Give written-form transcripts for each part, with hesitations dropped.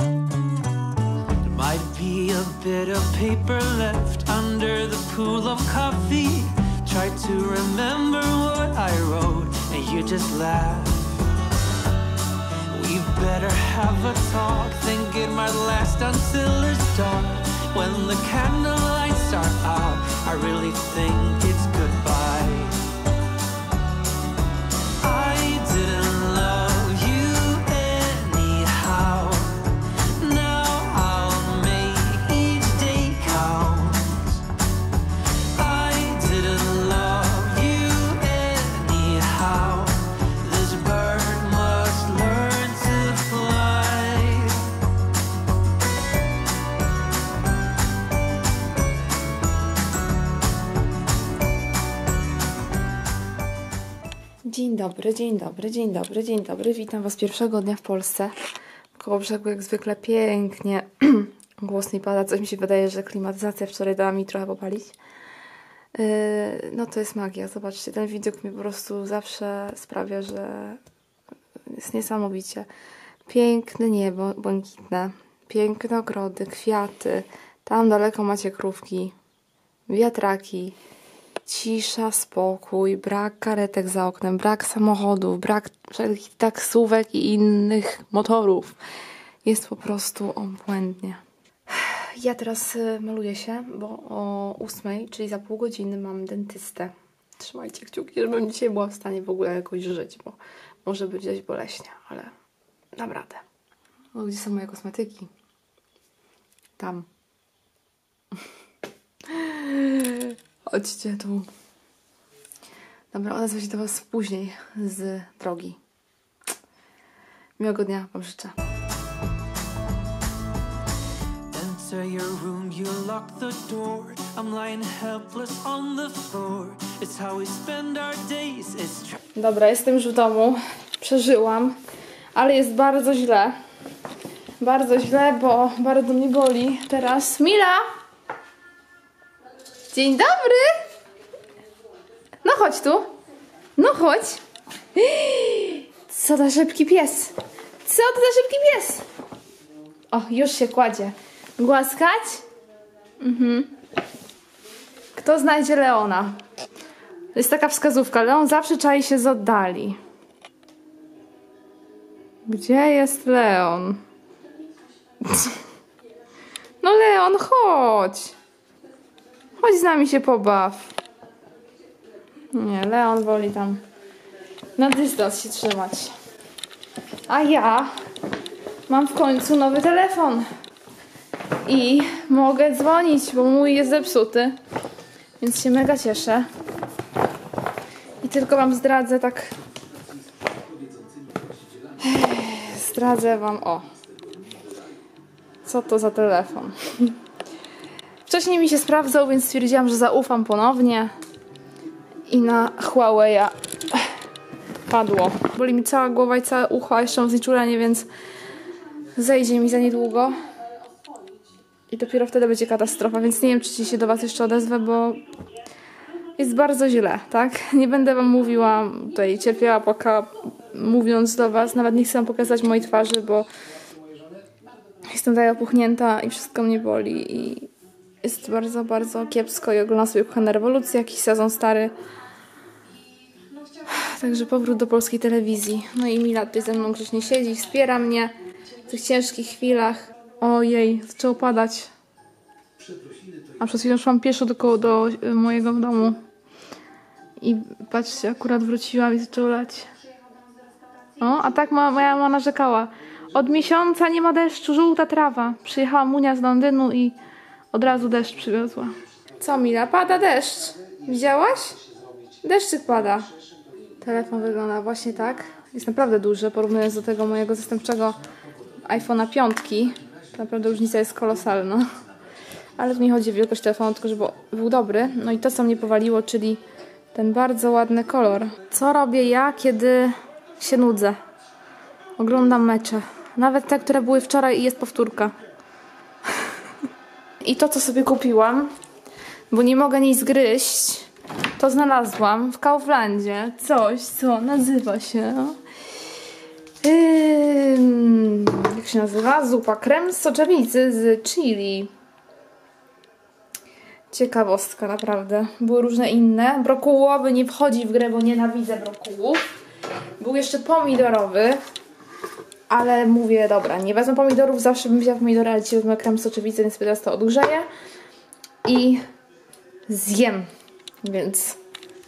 There might be a bit of paper left under the pool of coffee. Try to remember what I wrote and you just laugh. We better have a talk, think it might last until it's dark. When the candlelights are out, I really think it's goodbye. I didn't love you anyhow. Now I'll make each day count. I didn't love you anyhow. This bird must learn to fly. Dzień dobry, dzień dobry, dzień dobry, dzień dobry. Witam Was pierwszego dnia w Polsce. Koło brzegu jak zwykle pięknie. Głos mi pada. Coś mi się wydaje, że klimatyzacja wczoraj dała mi trochę popalić. No to jest magia. Zobaczcie, ten widok mi po prostu zawsze sprawia, że jest niesamowicie. Piękne niebo, błękitne. Piękne ogrody, kwiaty. Tam daleko macie krówki, wiatraki. Cisza, spokój, brak karetek za oknem, brak samochodów, brak wszelkich taksówek i innych motorów. Jest po prostu obłędnie. Ja teraz maluję się, bo o 8, czyli za pół godziny mam dentystę. Trzymajcie kciuki, żebym dzisiaj była w stanie w ogóle jakoś żyć, bo może być dość boleśnie, ale dam radę. O, gdzie są moje kosmetyki? Tam. Chodźcie tu. Dobra, odezwę się do Was później z drogi. Miłego dnia Wam życzę. Enter your room, you lock the door. I'm lying helpless on the floor. It's how we spend our days. Dobra, jestem już w domu. Przeżyłam, ale jest bardzo źle. Bardzo źle, bo bardzo mnie boli. Teraz Mila! Dzień dobry! No chodź tu. No chodź. Co za szybki pies. Co to za szybki pies? O, już się kładzie. Głaskać? Kto znajdzie Leona? To jest taka wskazówka. Leon zawsze czai się z oddali. Gdzie jest Leon? No Leon, chodź. Chodź z nami się pobaw. Nie, Leon woli tam na dystans się trzymać. A ja mam w końcu nowy telefon. I mogę dzwonić, bo mój jest zepsuty. Więc się mega cieszę. I tylko Wam zdradzę tak... Zdradzę Wam, o. Co to za telefon? Wcześniej mi się sprawdzał, więc stwierdziłam, że zaufam ponownie. I na Huawei'a padło. Boli mi cała głowa i całe ucho, a jeszcze mam znieczulenie, więc zejdzie mi za niedługo. I dopiero wtedy będzie katastrofa, więc nie wiem, czy się do Was jeszcze odezwę, bo jest bardzo źle, tak? Nie będę Wam mówiła, tutaj cierpiała płaka, mówiąc do Was. Nawet nie chcę Wam pokazać mojej twarzy, bo jestem tutaj opuchnięta i wszystko mnie boli. I jest bardzo, bardzo kiepsko i oglądam sobie Kochane Rewolucje, jakiś sezon stary. Także powrót do polskiej telewizji. No i Mila tutaj ze mną grzecznie siedzi, wspiera mnie w tych ciężkich chwilach. Ojej, zaczęło padać. A przez chwilę szłam pieszo do mojego domu. I patrzcie, akurat wróciłam i zaczęło lać. O, a tak moja mama narzekała. Od miesiąca nie ma deszczu, żółta trawa. Przyjechała Munia z Londynu i od razu deszcz przywiozła. Co Mila? Pada deszcz. Widziałaś? Deszczyk pada. Telefon wygląda właśnie tak. Jest naprawdę duży, porównując do tego mojego zastępczego iPhone'a 5. Naprawdę różnica jest kolosalna. Ale tu nie chodzi o wielkość telefonu, tylko żeby był dobry. No i to, co mnie powaliło, czyli ten bardzo ładny kolor. Co robię ja, kiedy się nudzę? Oglądam mecze. Nawet te, które były wczoraj i jest powtórka. I to, co sobie kupiłam, bo nie mogę nic zgryźć, to znalazłam w Kauflandzie coś, co nazywa się... Jak jak się nazywa? Zupa krem z soczewicy z chili. Ciekawostka, naprawdę. Były różne inne. Brokułowy nie wchodzi w grę, bo nienawidzę brokułów. Był jeszcze pomidorowy. Ale mówię, dobra, nie wezmę pomidorów. Zawsze bym wzięła pomidory, ale dzisiaj wezmę krem z soczewicy, więc teraz to odgrzeję. I zjem. Więc...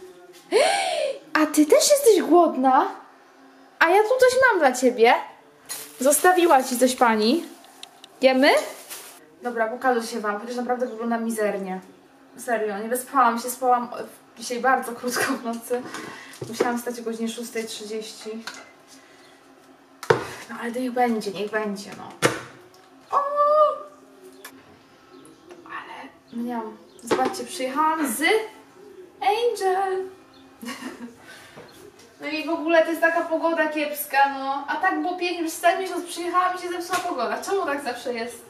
A ty też jesteś głodna? A ja tu coś mam dla ciebie. Zostawiła ci coś pani. Jemy? Dobra, pokażę się wam, chociaż naprawdę wygląda mizernie. Serio, nie wyspałam się, spałam dzisiaj bardzo krótko w nocy. Musiałam wstać o godzinie 6:30. No ale to niech będzie, no. O! Ale miałam... Zobaczcie, przyjechałam z Angel. No i w ogóle to jest taka pogoda kiepska, no. A tak było pięknie, przez cały miesiąc przyjechałam i się zepsuła pogoda. Czemu tak zawsze jest?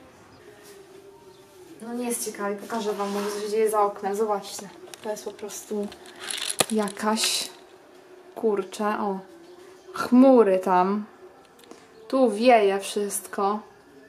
No nie jest ciekawe, pokażę wam może co się dzieje za oknem. Zobaczcie. To jest po prostu jakaś... Kurczę, o. Chmury tam. Tu wieje wszystko.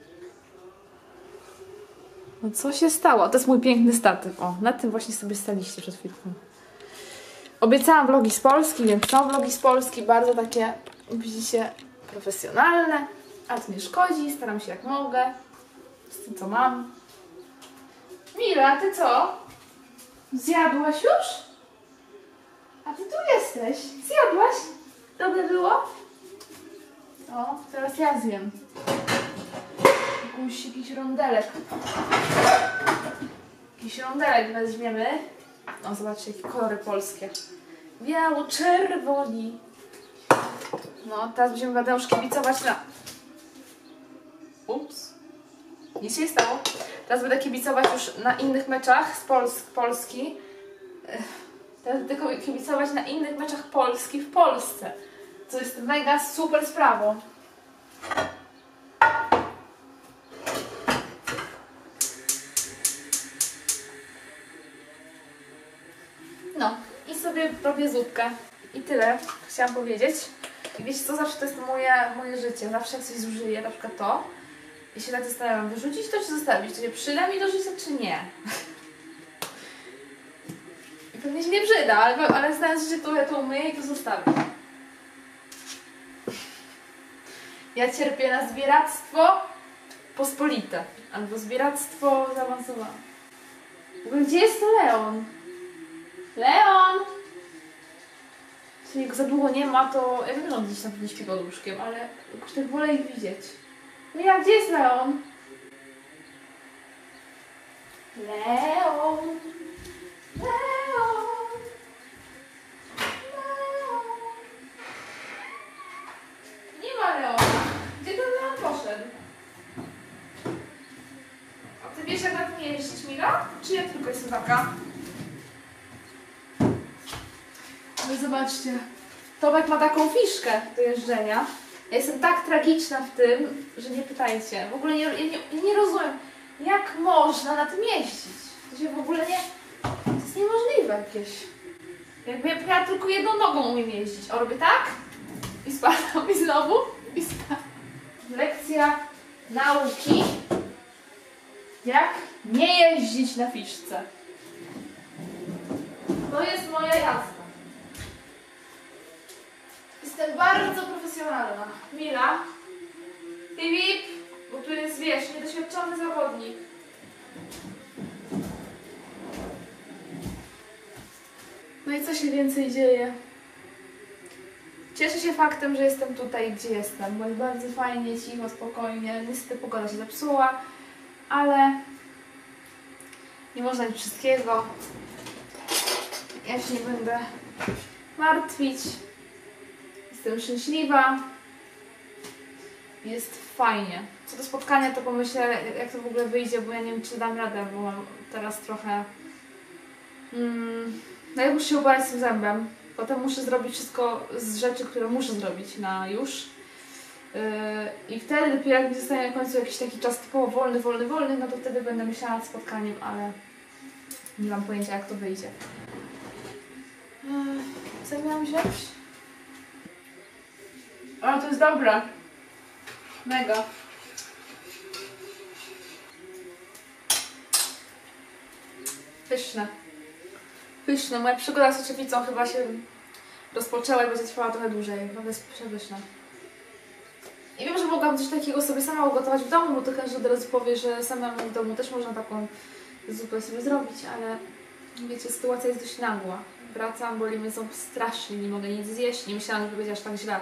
No co się stało? To jest mój piękny statyw. O, na tym właśnie sobie staliście przed chwilką. Obiecałam vlogi z Polski, więc są vlogi z Polski. Bardzo takie, widzicie, profesjonalne. Ale to nie szkodzi, staram się jak mogę. Z tym co mam. Mila, ty co? Zjadłaś już? A ty tu jesteś. Zjadłaś? Dobre było? O, teraz ja zjem. Jakiś rondelek. Jakiś rondelek weźmiemy. O, zobaczcie, jakie kolory polskie. Biało-czerwoni. No, teraz będę już kibicować na... Ups. Nic się nie stało. Teraz będę kibicować już na innych meczach z Polski. Teraz będę kibicować na innych meczach Polski w Polsce. Co jest mega super sprawą. No, i sobie robię zupkę. I tyle chciałam powiedzieć. I wiecie co, zawsze to jest moje życie. Zawsze jak coś zużyję, na przykład to, i się tak zastanawiam, wyrzucić to czy zostawić? To się przyda mi do życia czy nie? I pewnie się nie przyda, ale znając życie, to ja to umyję i to zostawię. Ja cierpię na zbieractwo pospolite. Albo zbieractwo zaawansowane. W ogóle gdzie jest to Leon? Leon! Jeśli go za długo nie ma, to ja wiem, że on gdzieś tam nie śpi pod łóżkiem, ale jakoś tak wolę ich widzieć. Mira, gdzie jest Leon? Leon! Leon! Leon! Nie ma Leona. Gdzie ten Leon poszedł? A ty wiesz, jak na tym jeździć, Mira? Czy ja tylko jestem taka? No zobaczcie, Tomek ma taką fiszkę do jeżdżenia. Ja jestem tak tragiczna w tym, że nie pytajcie. W ogóle nie rozumiem, jak można na tym jeździć. To się w ogóle nie... To jest niemożliwe jakieś. Jakby ja tylko jedną nogą umiem jeździć. O, robię tak i spadam i znowu i spadam. Lekcja nauki. Jak nie jeździć na fiszce. To jest moja jazda. Jestem bardzo profesjonalna. Mila, Filip, bo tu jest, wiesz, niedoświadczony zawodnik. No i co się więcej dzieje? Cieszę się faktem, że jestem tutaj, gdzie jestem, bo jest bardzo fajnie, cicho, spokojnie. Niestety pogoda się zepsuła, ale nie można mieć wszystkiego. Ja się nie będę martwić. Jestem szczęśliwa. Jest fajnie. Co do spotkania, to pomyślę, jak to w ogóle wyjdzie, bo ja nie wiem, czy dam radę, bo mam teraz trochę... No ja muszę się uporać z tym zębem. Potem muszę zrobić wszystko z rzeczy, które muszę zrobić na już. I wtedy dopiero jak mi zostanie na końcu jakiś taki czas typowo wolny, no to wtedy będę myślała nad spotkaniem, ale nie mam pojęcia, jak to wyjdzie. Co miałam wziąć? O, to jest dobre. Mega. Pyszne. Pyszne. Moja przygoda z soczewicą chyba się rozpoczęła i będzie trwała trochę dłużej. No to jest przepyszne. I wiem, że mogłam coś takiego sobie sama ugotować w domu, bo to każdy od razu powie, że samemu w domu też można taką zupę sobie zrobić, ale wiecie, sytuacja jest dość nagła. Wracam, boli mnie ząb strasznie, nie mogę nic zjeść, nie myślałam, że będzie aż tak źle.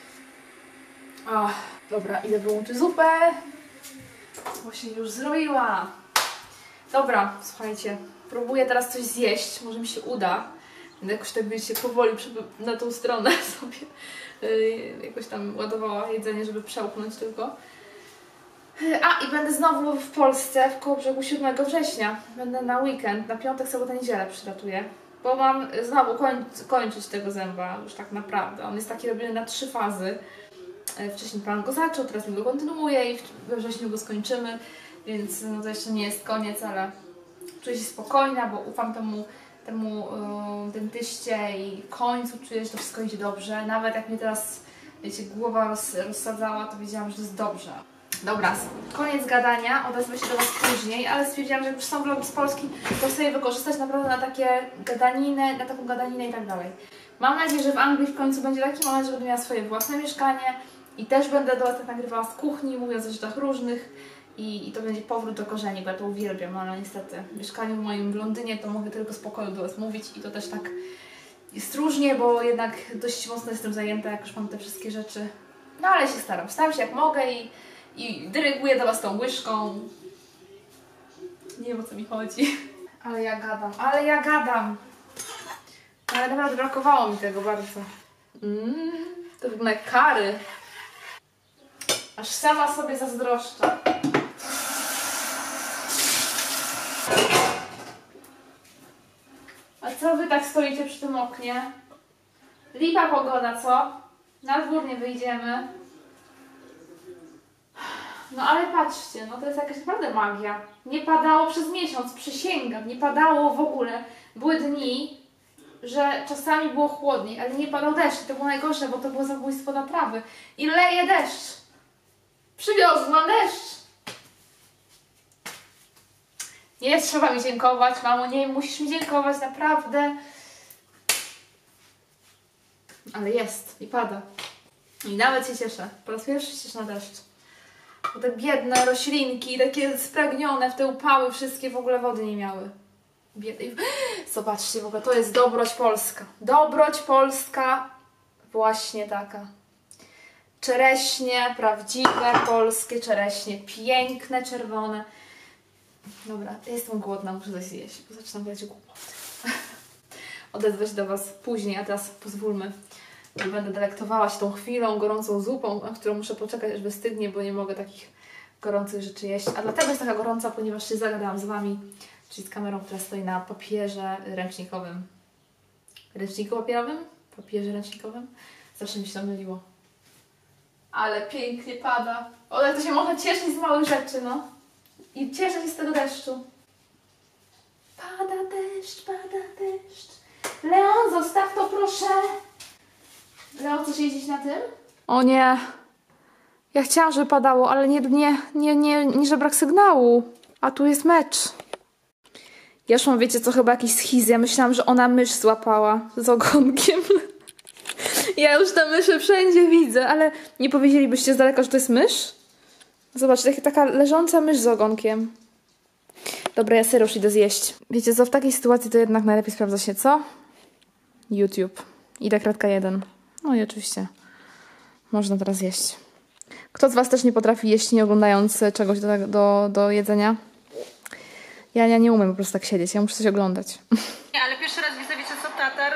Dobra, idę wyłączyć zupę. Właśnie już zrobiła. Dobra, słuchajcie, próbuję teraz coś zjeść, może mi się uda. Będę jakoś tak się powoli na tą stronę sobie jakoś tam ładowała jedzenie, żeby przełknąć tylko. I będę znowu w Polsce, w Kołobrzegu 7 września. Będę na weekend, na piątek, sobotę, niedzielę przylatuję. Bo mam znowu kończyć tego zęba, już tak naprawdę. On jest taki robiony na 3 fazy. Wcześniej Pan go zaczął, teraz mi go kontynuuje i we wrześniu go skończymy. Więc no to jeszcze nie jest koniec, ale czuję się spokojna, bo ufam temu dentyście i w końcu czuję, że to wszystko idzie dobrze. Nawet jak mnie teraz, wiecie, głowa rozsadzała, to wiedziałam, że to jest dobrze. Dobra, koniec gadania, odezwę się do Was później, ale stwierdziłam, że jak już są vlogi z Polski, to chcę je wykorzystać naprawdę na takie gadaniny, na taką gadaninę i tak dalej. Mam nadzieję, że w Anglii w końcu będzie taki moment, że będę miała swoje własne mieszkanie i też będę do Was tak nagrywała z kuchni, mówiąc o rzeczach różnych i to będzie powrót do korzeni, bo ja to uwielbiam, ale niestety w mieszkaniu moim w Londynie to mogę tylko z pokoju do Was mówić i to też tak jest różnie, bo jednak dość mocno jestem zajęta, jak już mam te wszystkie rzeczy. No ale się staram się jak mogę i dyryguję do Was tą łyżką. Nie wiem, o co mi chodzi. Ale ja gadam. Ale naprawdę brakowało mi tego bardzo. To wygląda jak kary. Aż sama sobie zazdroszczę. A co Wy tak stoicie przy tym oknie? Lipa pogoda, co? Na dwór nie wyjdziemy. No ale patrzcie, no to jest jakaś naprawdę magia. Nie padało przez miesiąc, przysięgam, nie padało w ogóle. Były dni, że czasami było chłodniej, ale nie padał deszcz. I to było najgorsze, bo to było zabójstwo na trawy. I leje deszcz. Przywiozłam deszcz. Nie trzeba mi dziękować, mamo, nie musisz mi dziękować, naprawdę. Ale jest i pada. I nawet się cieszę. Po raz pierwszy się cieszę na deszcz. Bo te biedne roślinki, takie spragnione w te upały, wszystkie w ogóle wody nie miały. Biedne. Zobaczcie, w ogóle to jest dobroć polska. Dobroć polska, właśnie taka. Czereśnie, prawdziwe polskie czereśnie, piękne, czerwone. Dobra, jestem głodna, muszę coś zjeść, bo zaczynam być głodna. Odezwę się do Was później, a teraz pozwólmy, że będę delektowała się tą chwilą, gorącą zupą, na którą muszę poczekać, aż wystygnie, bo nie mogę takich gorących rzeczy jeść. A dlatego jest taka gorąca, ponieważ się zagadałam z Wami, czyli z kamerą, która stoi na papierze ręcznikowym. Ręczniku papierowym? Papierze ręcznikowym? Zawsze mi się to myliło. Ale pięknie pada. O, jak to się można cieszyć z małych rzeczy, no. I cieszę się z tego deszczu. Pada deszcz, pada deszcz. Leon, zostaw to proszę. Leon, chcesz jeździć na tym? O nie. Ja chciałam, żeby padało, ale nie, że brak sygnału. A tu jest mecz. Ja już mam, wiecie co, chyba jakiś schiz. Ja myślałam, że ona mysz złapała z ogonkiem. Ja już te myszy wszędzie widzę, ale nie powiedzielibyście z daleka, że to jest mysz? Zobaczcie, taka leżąca mysz z ogonkiem. Dobra, ja serio już idę zjeść. Wiecie co, w takiej sytuacji to jednak najlepiej sprawdza się co? YouTube. Ida kratka 1. No i oczywiście można teraz jeść. Kto z Was też nie potrafi jeść, nie oglądając czegoś do jedzenia? Ja nie umiem po prostu tak siedzieć, ja muszę coś oglądać. Nie, ale pierwszy raz widzę, wiecie co, tatar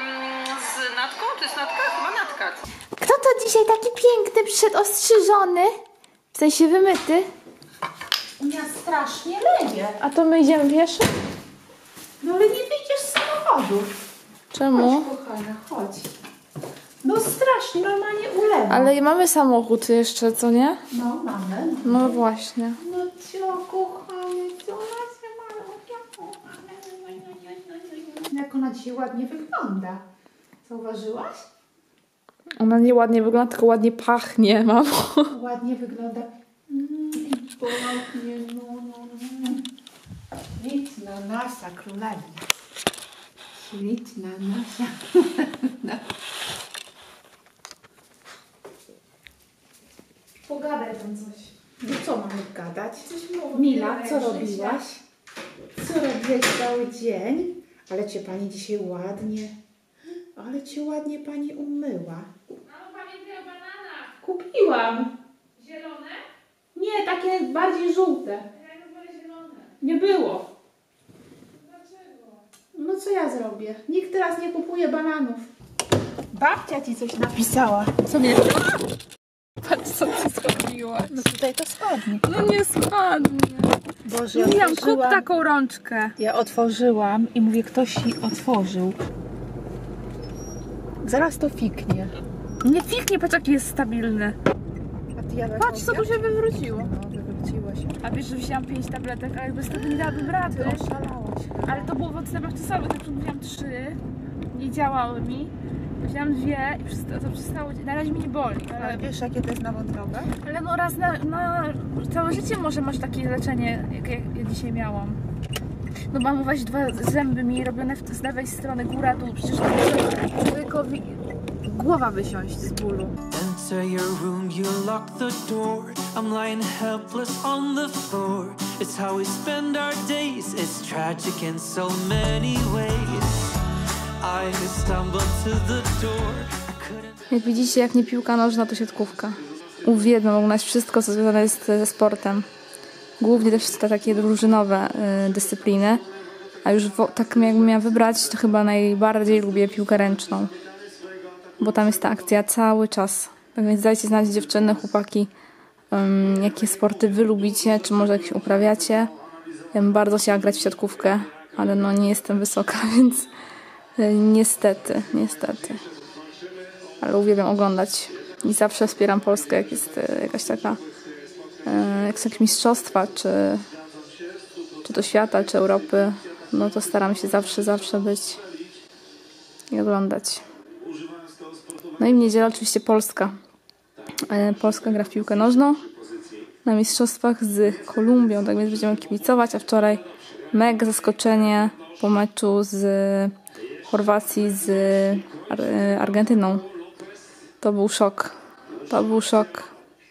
z Natką? To jest Natka? Chyba Natka. Kto to dzisiaj taki piękny przyszedł, ostrzyżony? W sensie wymyty? U mnie strasznie leje. A to my idziemy pieszo? No ale nie wyjdziesz z samochodu. Czemu? Chodź, kochana, chodź. No strasznie, normalnie ulewa. Ale mamy samochód jeszcze, co nie? No, mamy. No właśnie. No cio, kochanie, co ona się malutkia. Jak ona dzisiaj ładnie wygląda. Zauważyłaś? Ona nie ładnie wygląda, tylko ładnie pachnie, mamo. Ładnie wygląda. Pachnie, no. Świetna nasza królewna. Świetna nasza królewna. Pogadaj tam coś. No co mamy gadać? Coś mów, Mila, nie co wiem, robiłaś? Co robiłaś cały dzień? Ale cię pani dzisiaj ładnie... Ale cię ładnie pani umyła. Mamo, pamiętaj o bananach. Kupiłam. Zielone? Nie, takie bardziej żółte. Ja wolę zielone. Nie było. Dlaczego? No co ja zrobię? Nikt teraz nie kupuje bananów. Babcia ci coś napisała. Co mnie? Patrz, co ty zrobiłaś. No tutaj to spadnie. No nie spadnie. Boże, Mówiłam, kup taką rączkę. Ja otworzyłam i mówię, ktoś ci otworzył. Zaraz to fiknie. Nie fiknie, patrz jaki jest stabilny. A ty jadłaś Patrz, co tu się wywróciło. No, wywróciło się. A wiesz, że wzięłam 5 tabletek, ale bez tego nie dałabym rady. Oszalałaś. Ale to było w odstępach czasowych, na przykład wzięłam 3, nie działały mi. Wzięłam 2 i to przestało, na razie mi nie boli. Ale wiesz, jakie to jest na wątrobę? Ale no raz na całe życie może masz takie leczenie, jak ja dzisiaj miałam. No mam weź 2 zęby mi robione z lewej strony, góra, tu przecież to może człowiekowi głowa wysiąść z bólu. Enter your room, you lock the door. I'm lying helpless on the floor. It's how we spend our days. It's tragic in so many ways. I stumbled to the door. I couldn't. Jak widzicie, jak nie piłka nożna, to siatkówka. Uwielbiam oglądać wszystko, co związane jest ze sportem. Głównie też te takie drużynowe dyscypliny. A już tak jakbym miała wybrać, to chyba najbardziej lubię piłkę ręczną. Bo tam jest ta akcja cały czas. Tak więc dajcie znać, dziewczyny, chłopaki, jakie sporty wy lubicie, czy może jakieś uprawiacie. Ja bym bardzo chciała grać w siatkówkę, ale no nie jestem wysoka, więc niestety. Ale uwielbiam oglądać i zawsze wspieram Polskę, jak jest jakaś taka, jak są jakieś mistrzostwa, czy to świata, czy Europy, no to staram się zawsze być i oglądać. No i w niedzielę oczywiście Polska. Polska gra w piłkę nożną na mistrzostwach z Kolumbią, tak więc będziemy kibicować, a wczoraj mega zaskoczenie po meczu z Chorwacji z Argentyną. To był szok.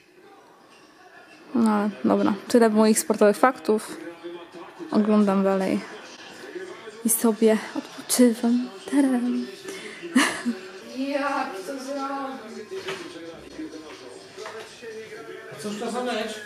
No ale dobra, tyle moich sportowych faktów. Oglądam dalej i sobie odpoczywam. Taram. Jak to zrobić? Cóż to za mecz?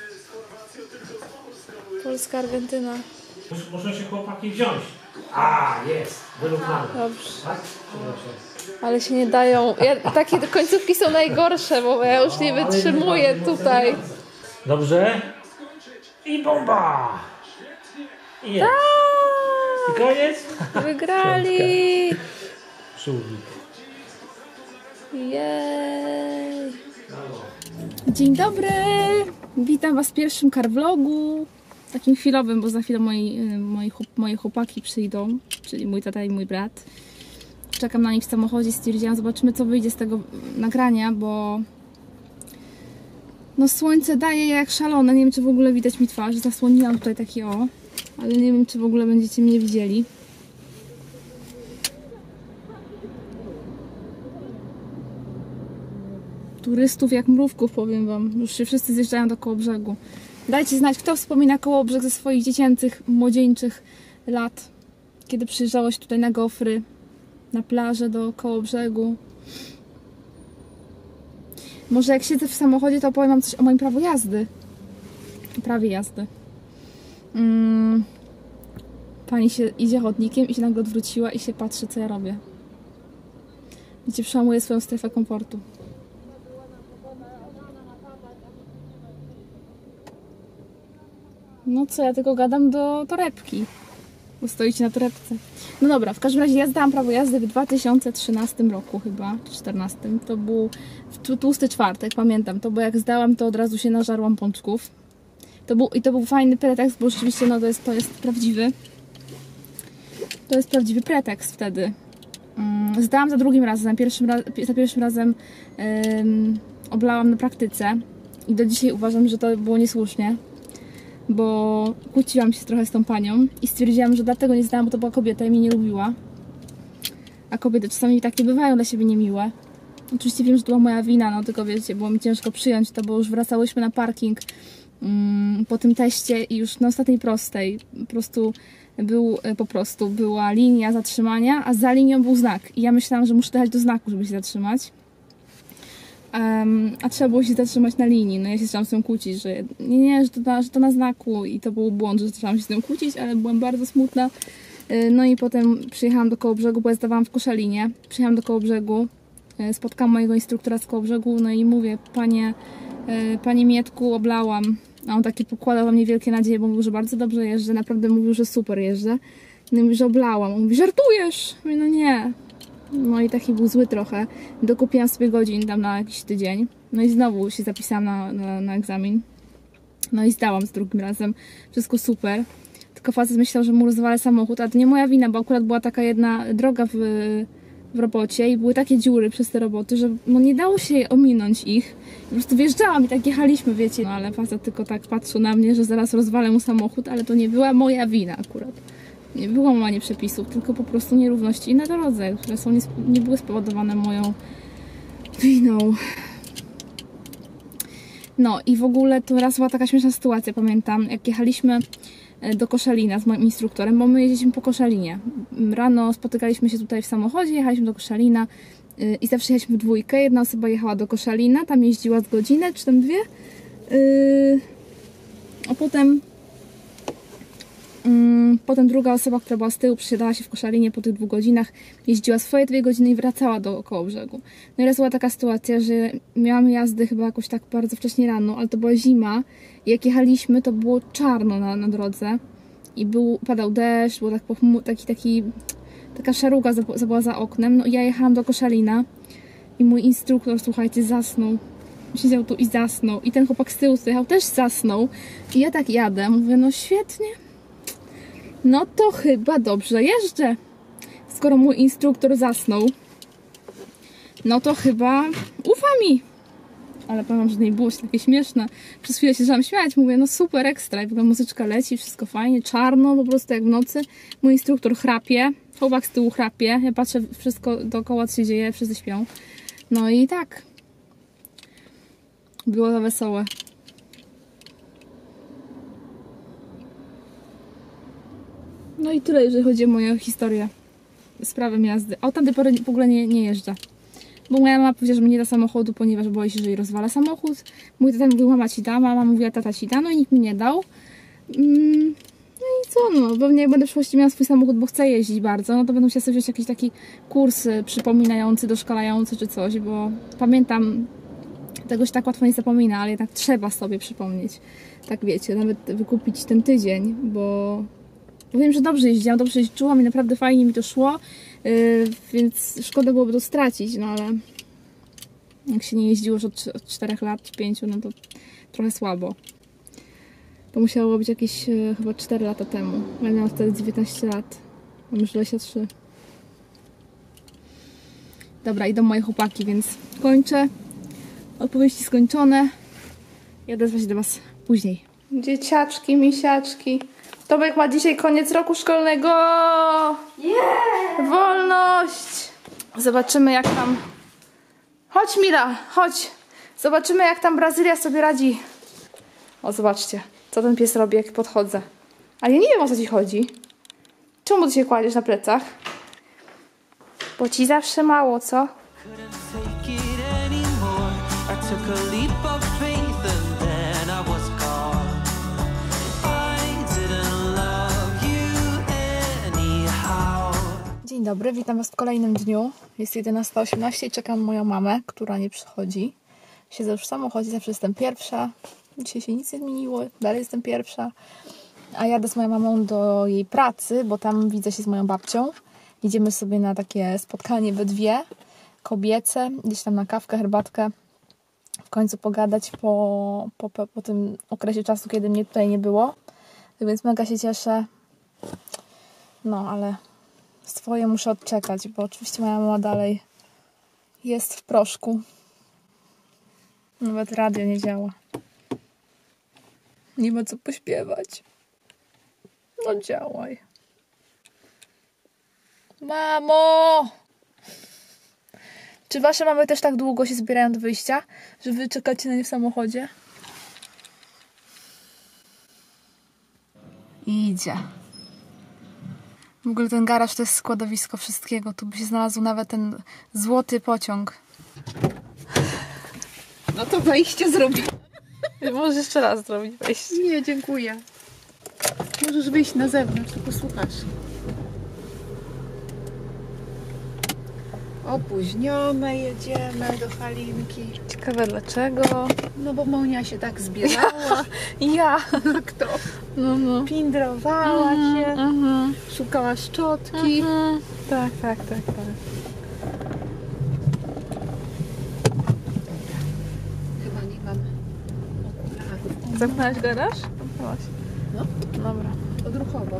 Polska, Argentyna. Muszą się chłopaki wziąć. A, jest. Wyrównane. Dobrze. Tak? Proszę. Ale się nie dają. Takie końcówki są najgorsze, bo ja już nie wytrzymuję tutaj. Dobrze. I bomba! I jest. I koniec? Wygrali! Żółwik. Jej! Dzień dobry! Witam Was w pierwszym carvlogu. Takim chwilowym, bo za chwilę moje chłopaki przyjdą, czyli mój tata i mój brat. Czekam na nich w samochodzie, stwierdziłam, zobaczymy co wyjdzie z tego nagrania, bo no słońce daje jak szalone. Nie wiem, czy w ogóle widać mi twarz. Zasłoniłam tutaj taki ale nie wiem, czy w ogóle będziecie mnie widzieli. Turystów jak mrówków, powiem Wam. Już się wszyscy zjeżdżają do Kołobrzegu. Dajcie znać, kto wspomina Kołobrzeg ze swoich dziecięcych, młodzieńczych lat, kiedy przyjeżdżało się tutaj na gofry, na plażę do Kołobrzegu. Może jak siedzę w samochodzie, to opowiem Wam coś o moim prawie jazdy. Pani idzie chodnikiem i się nagle odwróciła i się patrzy, co ja robię. Wiecie, przełamuję swoją strefę komfortu. No co, ja tylko gadam do torebki, bo stoicie na torebce. No dobra, w każdym razie ja zdałam prawo jazdy w 2013 roku chyba, czy 2014. To był tłusty czwartek, pamiętam to, bo jak zdałam, to od razu się nażarłam pączków. To był fajny pretekst, bo rzeczywiście no, to jest prawdziwy. To jest prawdziwy pretekst wtedy. Zdałam za drugim razem, za pierwszym razem oblałam na praktyce i do dzisiaj uważam, że to było niesłusznie, bo kłóciłam się trochę z tą panią i stwierdziłam, że dlatego nie zdałam, bo to była kobieta i mnie nie lubiła. A kobiety czasami takie bywają dla siebie niemiłe. Oczywiście wiem, że to była moja wina, no tylko wiecie, było mi ciężko przyjąć to, bo już wracałyśmy na parking po tym teście i już na ostatniej prostej po prostu była linia zatrzymania, a za linią był znak. I ja myślałam, że muszę dojechać do znaku, żeby się zatrzymać. A trzeba było się zatrzymać na linii. No ja się zaczęłam z tym kłócić, że nie, że to na znaku i to był błąd, że zaczęłam się z tym kłócić, ale byłam bardzo smutna. No i potem przyjechałam do Kołobrzegu, bo ja zdawałam w Koszalinie. Przyjechałam do Kołobrzegu, spotkałam mojego instruktora z Kołobrzegu, no i mówię, panie Mietku, oblałam. A on taki pokładał we mnie wielkie nadzieje, bo mówił, że bardzo dobrze jeżdżę, naprawdę mówił, że super jeżdżę. No i mówi, że oblałam. On mówi, żartujesz? Mówię, no nie. No i taki był zły trochę. Dokupiłam sobie godzin tam na jakiś tydzień. No i znowu się zapisałam na egzamin. No i zdałam z drugim razem. Wszystko super. Tylko facet myślał, że mu rozwalę samochód, a to nie moja wina, bo akurat była taka jedna droga w robocie i były takie dziury przez te roboty, że no nie dało się ominąć ich. Po prostu wjeżdżałam i tak jechaliśmy, wiecie. No ale facet tylko tak patrzył na mnie, że zaraz rozwalę mu samochód, ale to nie była moja wina akurat. Nie było łamanie przepisów, tylko po prostu nierówności na drodze, które nie były spowodowane moją winą. No i w ogóle to raz była taka śmieszna sytuacja, pamiętam, jak jechaliśmy do Koszalina z moim instruktorem, bo my jeździliśmy po Koszalinie. Rano spotykaliśmy się tutaj w samochodzie, jechaliśmy do Koszalina i zawsze jechaliśmy w dwójkę. Jedna osoba jechała do Koszalina, tam jeździła z godzinę, czy tam dwie. A potem druga osoba, która była z tyłu, przesiadała się w Koszalinie po tych 2 godzinach, jeździła swoje 2 godziny i wracała do Kołobrzegu. No i raz była taka sytuacja, że miałam jazdy chyba jakoś tak bardzo wcześnie rano, ale to była zima i jak jechaliśmy, to było czarno na drodze i padał deszcz, było tak taka szaruga była za oknem. No i ja jechałam do Koszalina i mój instruktor, słuchajcie, zasnął. Siedział tu i zasnął. I ten chłopak z tyłu jechał, też zasnął. I ja tak jadę, mówię, no świetnie. No to chyba dobrze jeżdżę. Skoro mój instruktor zasnął, no to chyba ufa mi. Ale powiem, że nie było się takie śmieszne. Przez chwilę się zaczęłam śmiać. Mówię, no super, ekstra. I w ogóle muzyczka leci, wszystko fajnie, czarno, po prostu jak w nocy. Mój instruktor chrapie, chłopak z tyłu chrapie. Ja patrzę, wszystko dookoła, co się dzieje, wszyscy śpią. No i tak. Było to wesołe. No i tyle, jeżeli chodzi o moją historię z prawem jazdy. A od tamtej pory w ogóle nie jeżdżę. Bo moja mama powiedziała, że mnie nie da samochodu, ponieważ boi się, że jej rozwala samochód. Mój tata mówił, mama ci da, mama mówiła, tata ci da, no i nikt mi nie dał. No i co, no, pewnie jak będę w przyszłości miała swój samochód, bo chcę jeździć bardzo, no to będę musiała sobie wziąć jakiś taki kurs przypominający, doszkalający czy coś, bo pamiętam, tego się tak łatwo nie zapomina, ale jednak trzeba sobie przypomnieć. Tak wiecie, nawet wykupić ten tydzień, bo wiem, że dobrze jeździłam, dobrze jeździłam i naprawdę fajnie mi to szło, więc szkoda byłoby to stracić, no ale jak się nie jeździło już od 4 lat czy 5, no to trochę słabo. To musiało być jakieś chyba 4 lata temu. Ja miałam wtedy 19 lat, mam już 23. Dobra, idą moje chłopaki, więc kończę. Odpowiedzi skończone. I odezwę się do Was później. Dzieciaczki, misiaczki. Tomek ma dzisiaj koniec roku szkolnego. Yeah! Wolność! Zobaczymy jak tam... Chodź Mila, chodź. Zobaczymy jak tam Brazylia sobie radzi. O, zobaczcie, co ten pies robi jak podchodzę. Ale ja nie wiem o co ci chodzi. Czemu ty się kładziesz na plecach? Bo ci zawsze mało, co? Dzień dobry, witam Was w kolejnym dniu. Jest 11:18 i czekam moją mamę, która nie przychodzi. Siedzę już w samochodzie, zawsze jestem pierwsza. Dzisiaj się nic nie zmieniło, dalej jestem pierwsza. A jadę z moją mamą do jej pracy, bo tam widzę się z moją babcią. Idziemy sobie na takie spotkanie we dwie, kobiece, gdzieś tam na kawkę, herbatkę. W końcu pogadać po tym okresie czasu, kiedy mnie tutaj nie było. Więc mega się cieszę. No, ale Swoje muszę odczekać, bo oczywiście moja mama dalej jest w proszku. Nawet radio nie działa. Nie ma co pośpiewać. No działaj. Mamo! Czy wasze mamy też tak długo się zbierają do wyjścia, że wy czekacie na nie w samochodzie? Idzie. W ogóle ten garaż to jest składowisko wszystkiego. Tu by się znalazł nawet ten złoty pociąg. No to wejście zrobi. Możesz jeszcze raz zrobić wejście. Nie, dziękuję. Możesz wyjść na zewnątrz, to posłuchasz. Opóźnione jedziemy do Halinki. Ciekawe dlaczego. No bo Monia się tak zbierała. Ja. Kto? No. Pindrowała się. Szukała szczotki. Tak. Chyba nie mam okularów. Zamknąłeś garaż? Zamknęłaś. No. Dobra. Odruchowo.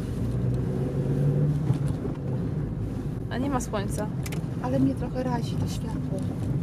A nie ma słońca. Ale mnie trochę razi to światło.